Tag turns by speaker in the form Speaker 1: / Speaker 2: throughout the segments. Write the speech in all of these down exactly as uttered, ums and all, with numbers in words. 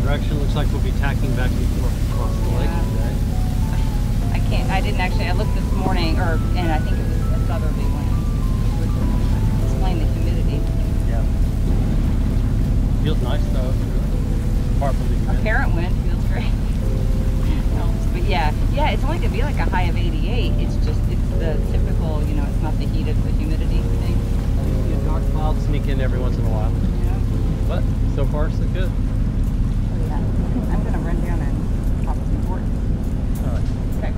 Speaker 1: direction. Looks like we'll be tacking back and forth across the
Speaker 2: Yeah.
Speaker 1: lake today.
Speaker 2: I can't, I didn't actually, I looked this morning, or, and I think it was a southerly wind, which would explain the humidity.
Speaker 1: Yeah. Feels nice though, really. Apart from the humidity.
Speaker 2: Apparent wind feels great. Helps. But yeah, yeah, it's only gonna be like a high of eighty-eight. It's just, it's the typical, you know, it's not the heat, it's the humidity thing.
Speaker 1: See a dark cloud sneak in every once in a while.
Speaker 2: Yeah.
Speaker 1: But so far so good.
Speaker 2: Oh yeah. I'm gonna run down and pop some board.
Speaker 1: Alright.
Speaker 2: Okay.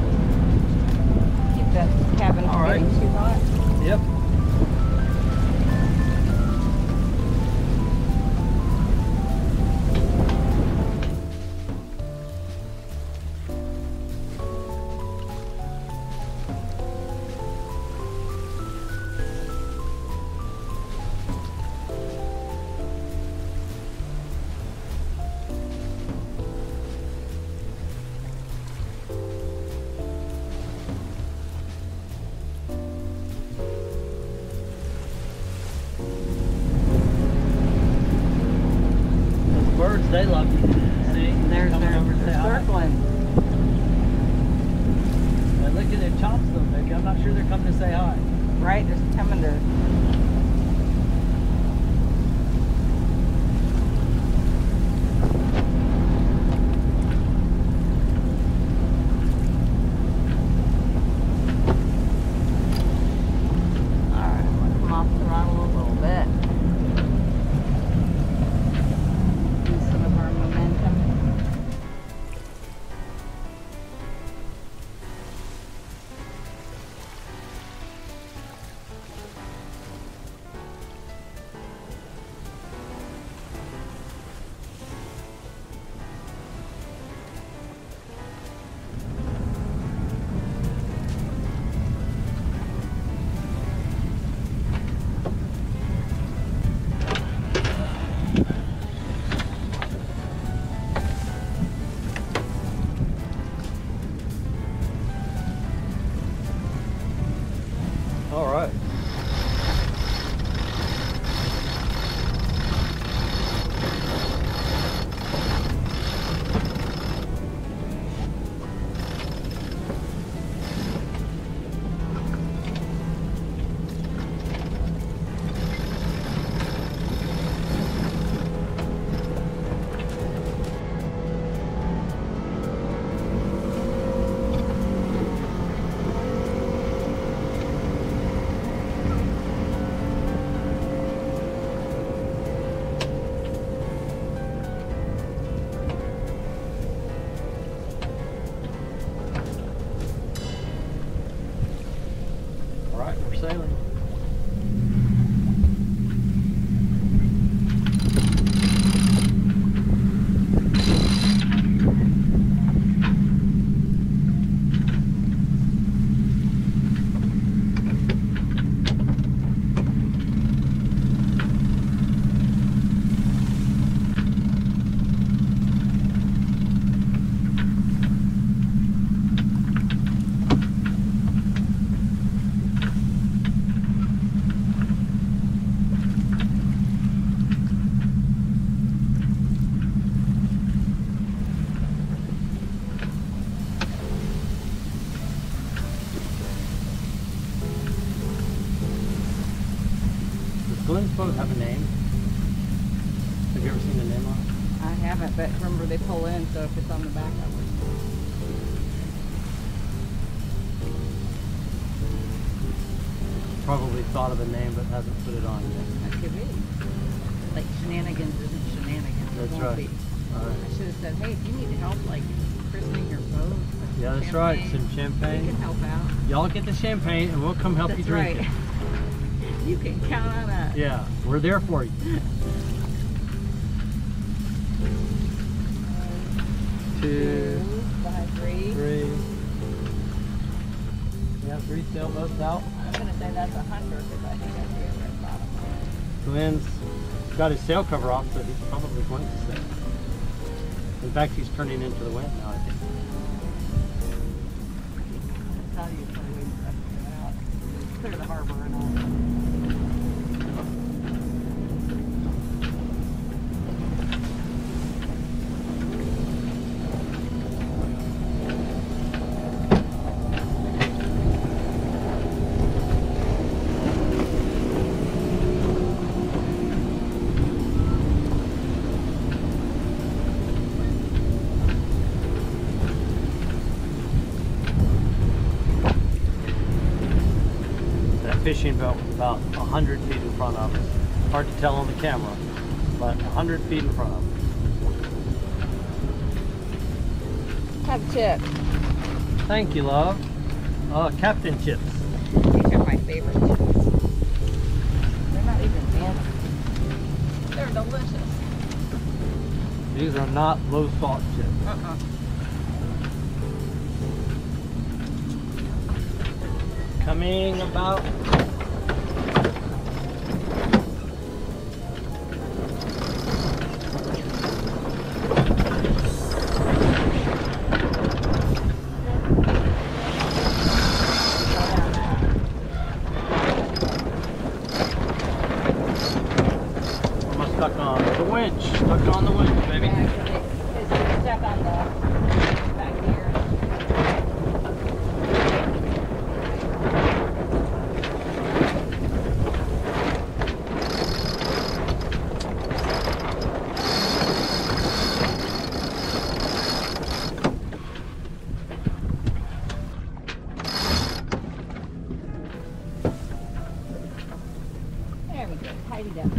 Speaker 2: Keep the cabin from
Speaker 1: Alright.
Speaker 2: getting too hot.
Speaker 1: Yep. Birds, they love you. See,
Speaker 2: They're,
Speaker 1: coming
Speaker 2: they're,
Speaker 1: over to say
Speaker 2: they're
Speaker 1: hi.
Speaker 2: circling.
Speaker 1: And look at their chops though, baby. I'm not sure they're coming to say hi.
Speaker 2: Right, they're coming to. Alright, I'm gonna come off the throttle a little bit. Use some of our momentum.
Speaker 1: All right. All right, we're sailing. Does Glenn's boat have a name? Have you ever seen the name on it?
Speaker 2: I haven't, but remember they pull in, so if it's on the back of it.
Speaker 1: Probably thought of a name but hasn't put it on yet.
Speaker 2: That could be. Like shenanigans isn't shenanigans. It
Speaker 1: That's
Speaker 2: won't
Speaker 1: right.
Speaker 2: be.
Speaker 1: All right.
Speaker 2: I should have said, hey, if you need help, like christening your boat. with
Speaker 1: Yeah, that's
Speaker 2: champagne,
Speaker 1: right. Some
Speaker 2: We
Speaker 1: champagne.
Speaker 2: can help out.
Speaker 1: Y'all get the champagne and we'll come help
Speaker 2: That's
Speaker 1: you drink
Speaker 2: right.
Speaker 1: it.
Speaker 2: You can count on us.
Speaker 1: Yeah, we're there for you. Two,
Speaker 2: Five, three.
Speaker 1: three. Yeah, three sailboats out.
Speaker 2: I'm going to say that's a hunter because I think I see it right bottom.
Speaker 1: Glenn's got his sail cover off, so he's probably going to stay. In fact, he's turning into the wind now, I think.
Speaker 2: I'll tell you if I wait for to get out. Clear the harbor and all.
Speaker 1: fishing boat was about a hundred feet in front of us. Hard to tell on the camera, but a hundred feet in front of us.
Speaker 2: Have a chip.
Speaker 1: Thank you, love. Uh, Captain Chips.
Speaker 2: These are my favorite chips. They're not even fancy. They're delicious.
Speaker 1: These are not low salt chips.
Speaker 2: Uh-uh.
Speaker 1: Coming about. Almost stuck on the winch. Stuck on the winch, baby.
Speaker 2: Yeah, because you're stuck on the back here. There we go. Tidied up.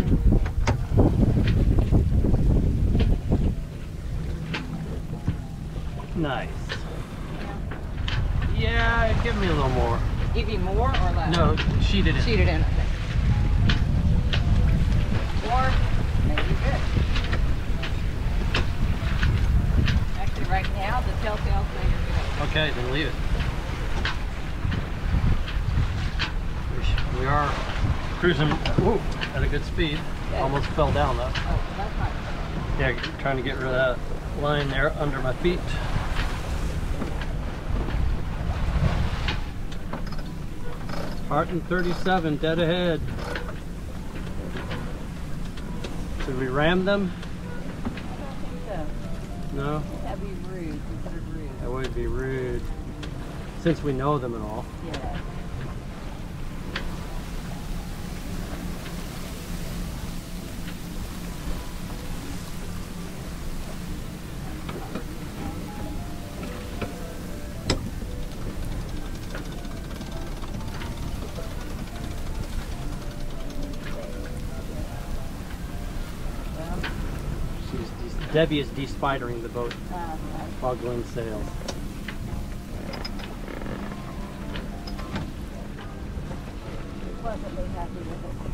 Speaker 1: Nice. Yeah, give me a little more.
Speaker 2: Give you more or less?
Speaker 1: No, sheet it in.
Speaker 2: Sheet it in. Okay. Or maybe good. Actually, right now, the telltale thing is good.
Speaker 1: Okay, then leave it. We sh- We are cruising whoa, at a good speed.
Speaker 2: Good.
Speaker 1: Almost fell down though.
Speaker 2: Oh, that's not good.
Speaker 1: Yeah, trying to get rid of that line there under my feet. Hearten thirty-seven, dead ahead. Should we ram them?
Speaker 2: I don't think so.
Speaker 1: No?
Speaker 2: That'd be rude, considered rude.
Speaker 1: That would be rude. Since we know them and all.
Speaker 2: Yeah.
Speaker 1: She's de Debbie is de-spidering the boat
Speaker 2: Uh,
Speaker 1: while Glenn sails.
Speaker 2: pleasantly happy with it.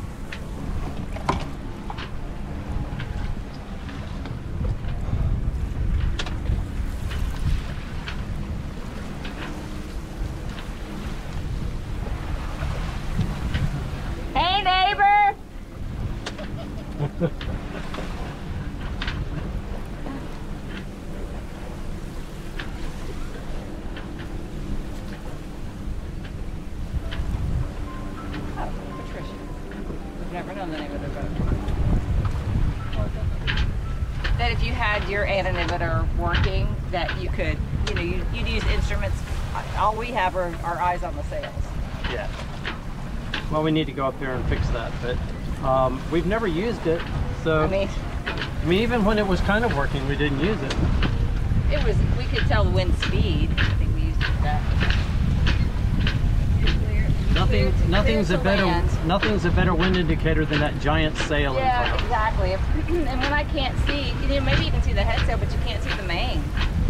Speaker 2: Hey, neighbor! Never known the name of the boat. That if you had your anonymity working, that you could, you know, you, you'd use instruments. All we have are our eyes on the sails.
Speaker 1: Yeah. Well, we need to go up there and fix that, but um, we've never used it. So
Speaker 2: I mean,
Speaker 1: I mean, even when it was kind of working, we didn't use it.
Speaker 2: it was. We could tell the wind speed. I think we used it for that.
Speaker 1: Nothing,
Speaker 2: Clear-
Speaker 1: nothing's
Speaker 2: clear
Speaker 1: a
Speaker 2: to
Speaker 1: better,
Speaker 2: land.
Speaker 1: nothing's a better wind indicator than that giant sail in
Speaker 2: Yeah,
Speaker 1: front of us.
Speaker 2: exactly. If, and when I can't see, you know, maybe you can see the head sail, but you can't see the main.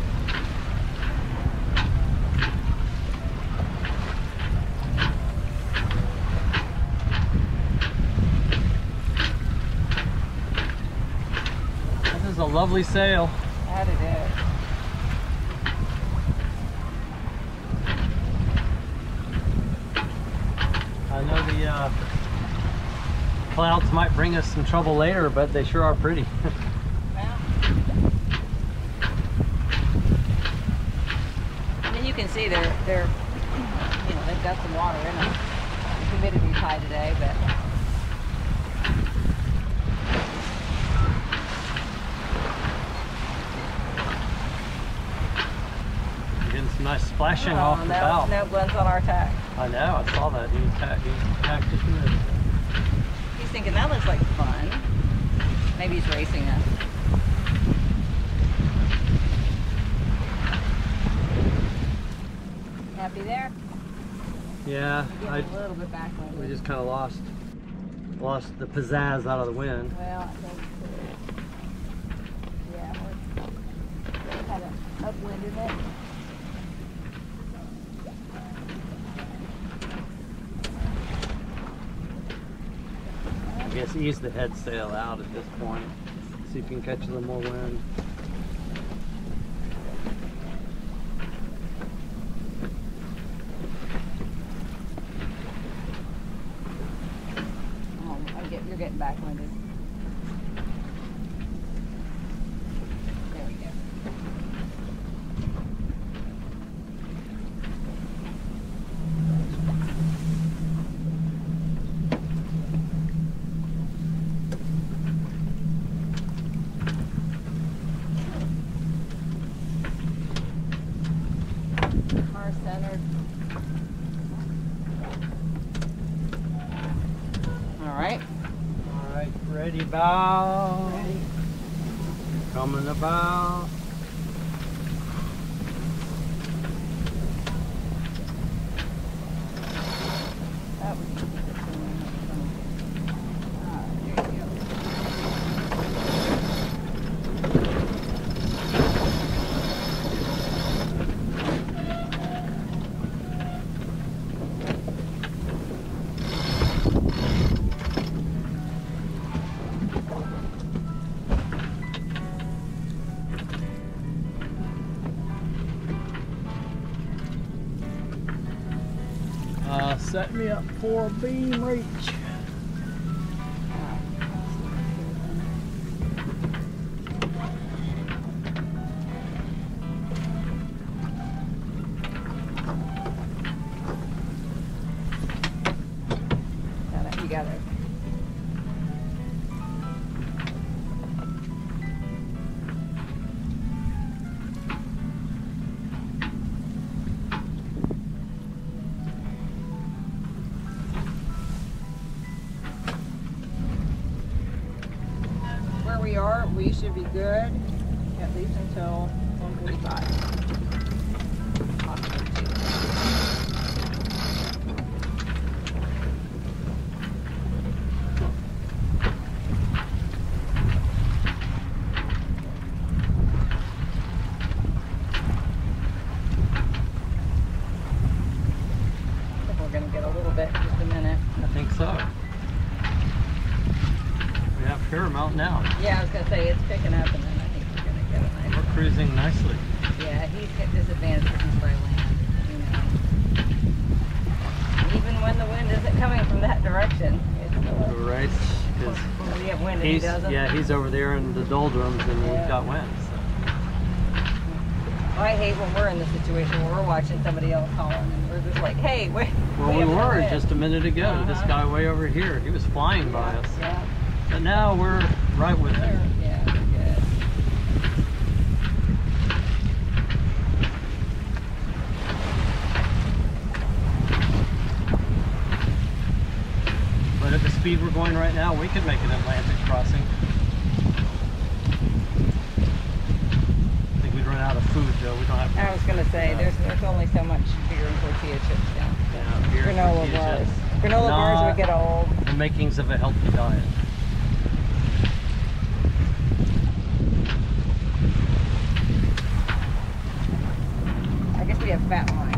Speaker 1: This is a lovely sail.
Speaker 2: That it is.
Speaker 1: I know the uh, clouds might bring us some trouble later, but they sure are pretty.
Speaker 2: Well, and then you can see they're they're you know they've got some water in them. The humidity's high today, but
Speaker 1: You're getting some nice splashing
Speaker 2: oh,
Speaker 1: off the
Speaker 2: no,
Speaker 1: bow.
Speaker 2: no blends on our tack.
Speaker 1: I know, I saw that. He tacked, he tacked just a minute.
Speaker 2: He's thinking that looks like fun. Maybe he's racing us. Happy there?
Speaker 1: Yeah,
Speaker 2: We're
Speaker 1: I,
Speaker 2: getting a little bit backwind.
Speaker 1: we just kind of lost lost the pizzazz out of the wind.
Speaker 2: Well, I think so. Yeah, we're kind of upwind in it.
Speaker 1: I guess ease the head sail out at this point. See if you can catch a little more wind.
Speaker 2: Oh, I get, you're getting backwinded. There we go. Centered. All right.
Speaker 1: All right, ready, bow.
Speaker 2: Ready.
Speaker 1: Coming about.
Speaker 2: That was easy. Ah, there you go.
Speaker 1: Uh, set me up for a beam reach.
Speaker 2: Got it. You got it. We are, we should be good at least until one forty-five. I think we're going to get a little bit in just a minute.
Speaker 1: I think so. We have Paramount now.
Speaker 2: Yeah, I was going to say it's picking up, and then I think we're going to get a nice.
Speaker 1: We're cruising nicely.
Speaker 2: Yeah, he's at disadvantage because he's by land, you know. Even when the wind isn't coming from that direction, it's still
Speaker 1: Right, because
Speaker 2: when we have wind and he
Speaker 1: he's
Speaker 2: doesn't.
Speaker 1: yeah he's over there in the doldrums and
Speaker 2: Yeah.
Speaker 1: we've got wind. So.
Speaker 2: I hate when we're in the situation where we're watching somebody else hauling and we're just like, hey, wait.
Speaker 1: Well, we were just a minute ago. Uh-huh. This guy way over here, he was flying
Speaker 2: yeah,
Speaker 1: by us.
Speaker 2: Yeah.
Speaker 1: But now we're right with him.
Speaker 2: Yeah, we're good.
Speaker 1: But at the speed we're going right now, we could make an Atlantic crossing. I think we'd run out of food though. We don't have.
Speaker 2: I was gonna say,
Speaker 1: uh,
Speaker 2: there's there's only so much beer and tortilla chips down.
Speaker 1: Yeah, beer,
Speaker 2: Granola
Speaker 1: tortilla
Speaker 2: bars.
Speaker 1: chips.
Speaker 2: Granola bars
Speaker 1: Not
Speaker 2: would get old.
Speaker 1: The makings of a healthy diet.
Speaker 2: I guess we have fat lines.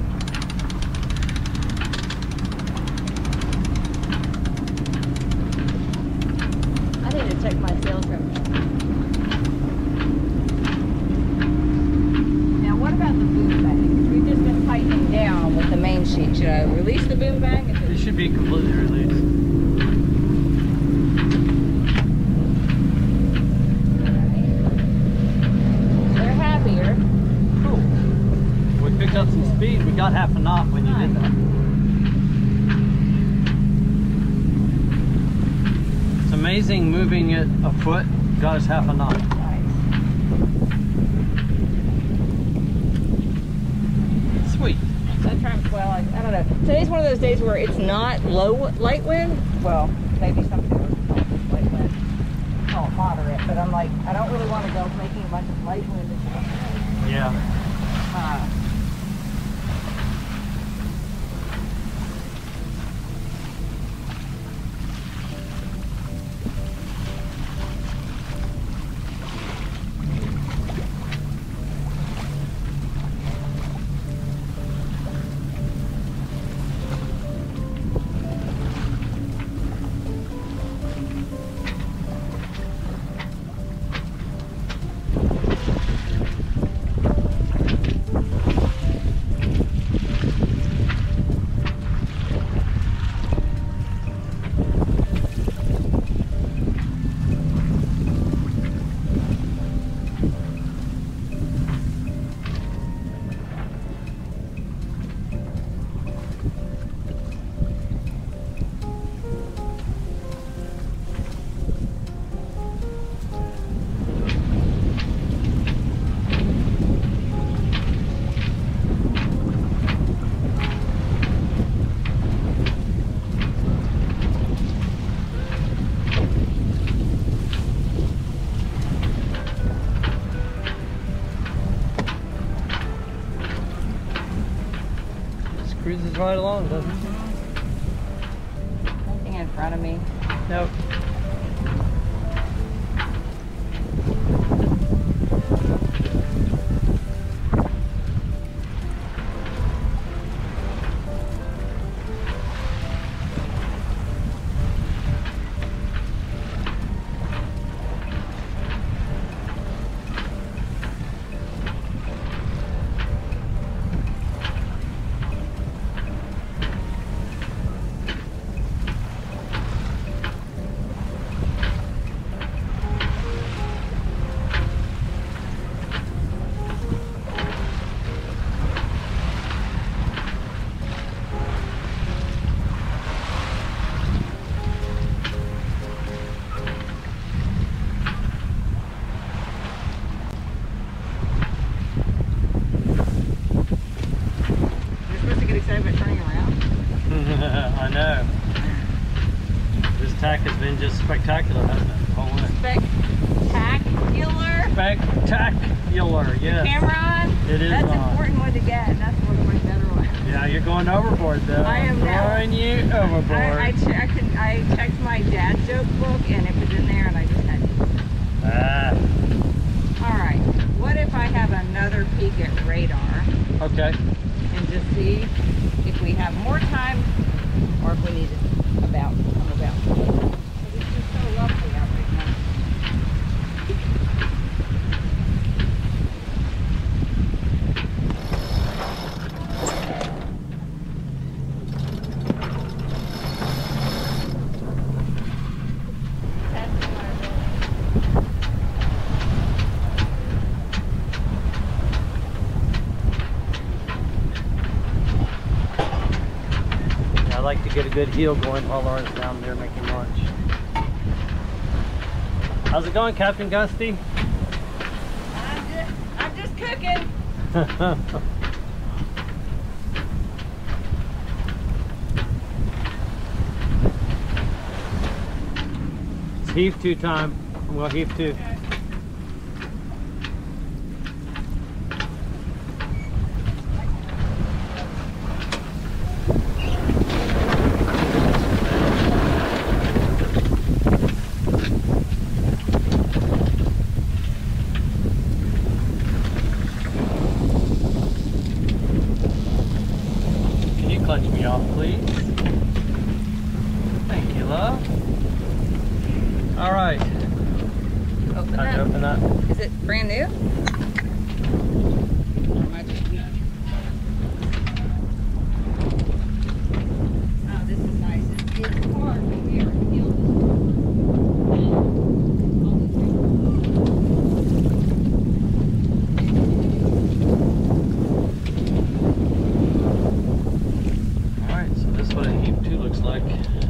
Speaker 2: I need to check my sail trim. Now, what about the boom bag? We've just been tightening down with the main sheet. Should I release the boom bag?
Speaker 1: It should be completely released.
Speaker 2: They're happier.
Speaker 1: Cool. We picked up some speed. We got half a knot when you did that. It's amazing moving it a foot got us half a knot.
Speaker 2: Nice.
Speaker 1: Sweet.
Speaker 2: Sometimes, well, I, I don't know. Today's one of those days where it's not low light wind. Well, maybe some people call it light wind. Call it moderate, but I'm like, I don't really want to go making a bunch of light wind.
Speaker 1: Yeah.
Speaker 2: Uh,
Speaker 1: cruises right along, doesn't it?
Speaker 2: Nothing in front of me.
Speaker 1: Nope. I know. This tack has been just spectacular, hasn't it? The whole way.
Speaker 2: Spec-tack-u-lar?
Speaker 1: Spec-tack-u-lar, yes.
Speaker 2: Camera on?
Speaker 1: It is
Speaker 2: That's
Speaker 1: on.
Speaker 2: an important one to get. That's one of my better ones.
Speaker 1: Yeah, you're going overboard though.
Speaker 2: I am now.
Speaker 1: Throwing you overboard.
Speaker 2: I, I, checked, I checked my dad joke book and it was in there and I just had to.
Speaker 1: Ah.
Speaker 2: Alright, what if I have another peek at radar?
Speaker 1: Okay.
Speaker 2: And just see if we have more time or if we need to about come about. It's just so lovely out right now.
Speaker 1: I like to get a good heel going while Laura's down there making lunch. How's it going, Captain Gusty?
Speaker 2: I'm just, I'm just cooking.
Speaker 1: It's heave to time. Well, heave to. Clutch me off, please. Thank you, love. All right.
Speaker 2: Open
Speaker 1: Time to
Speaker 2: up.
Speaker 1: open up.
Speaker 2: Is it brand new? Oh, this is nice. It's, it's hard from here. It feels
Speaker 1: what a heap two looks like.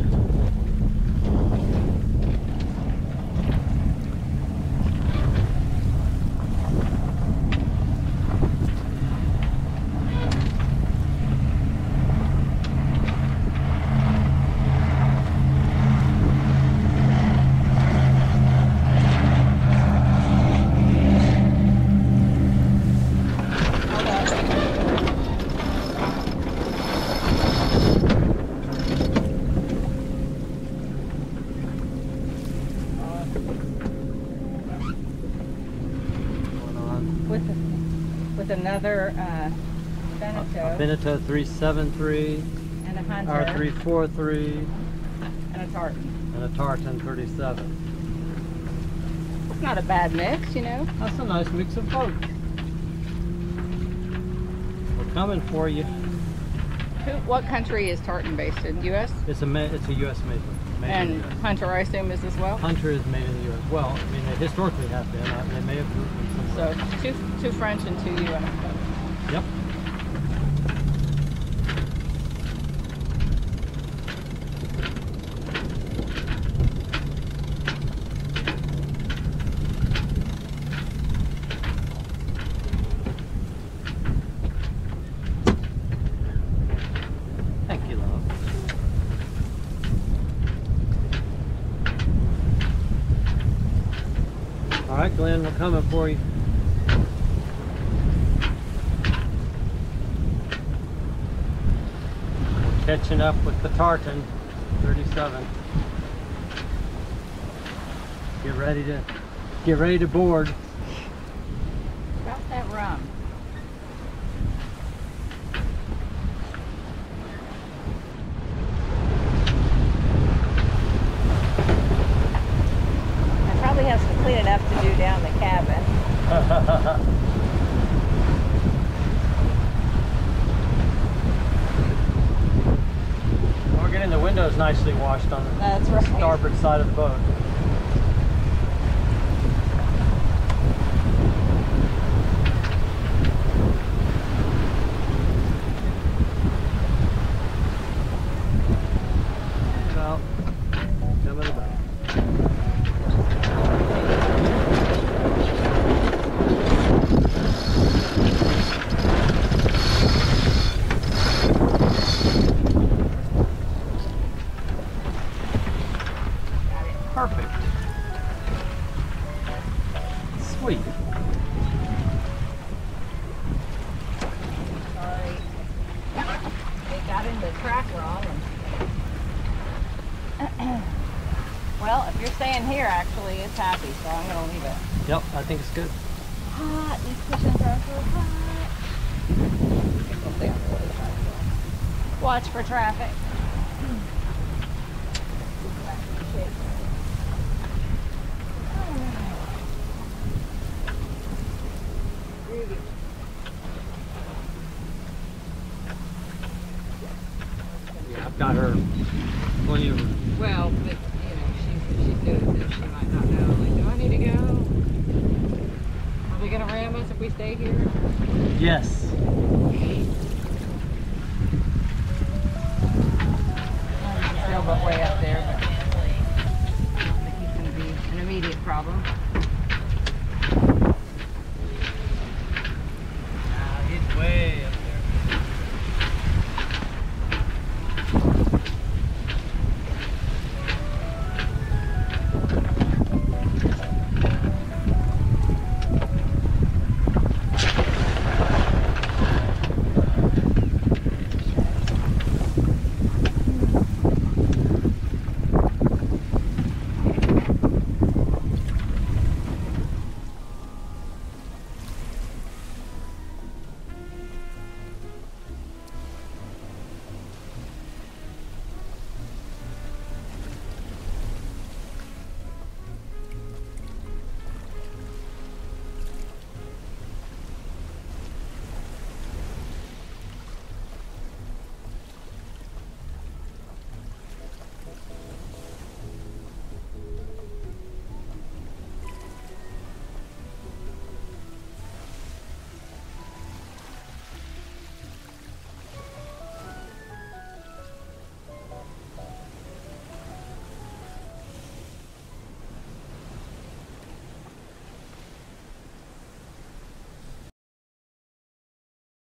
Speaker 2: with with another uh, Beneteau.
Speaker 1: A Beneteau three seven three.
Speaker 2: And a Hunter.
Speaker 1: R three four three.
Speaker 2: And a Tartan.
Speaker 1: And a Tartan thirty-seven.
Speaker 2: It's not a bad mix, you know.
Speaker 1: That's a nice mix of both. We're coming for you.
Speaker 2: Who, what country is Tartan based in? U S?
Speaker 1: It's a it's a U S made one. Made
Speaker 2: And
Speaker 1: in the U S.
Speaker 2: Hunter, I assume, is as well?
Speaker 1: Hunter is made in the U S. Well, I mean, they historically have been. Uh, they may have moved them somewhere.
Speaker 2: So two, two French and two U S.
Speaker 1: Yep. Thank you, love. All right, Glenn, we're coming for you. Catching up with the tartan, thirty-seven. Get ready to get ready to board.
Speaker 2: Drop that rum. I probably have some cleaning up to do down the cabin.
Speaker 1: We're getting the windows nicely washed on the
Speaker 2: That's right.
Speaker 1: starboard side of the boat. Well, come in the boat. Perfect. Sweet.
Speaker 2: Sorry. They got in the track wrong. And well, if you're staying here, actually, it's happy, so I'm going to leave it.
Speaker 1: Yep, I think it's good.
Speaker 2: Hot. These cushions are so hot. Watch for traffic.
Speaker 1: Yeah, I've got her plenty of.
Speaker 2: Well, but, you know, she's, she's new at this. She might not know. Like, do I need to go? Are they going to ram us if we stay here?
Speaker 1: Yes.